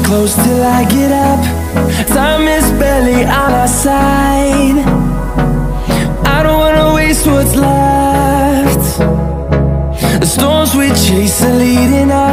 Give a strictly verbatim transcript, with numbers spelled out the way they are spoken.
close till I get up. Time is barely on our side. I don't wanna waste what's left. The storms we chase are leading us.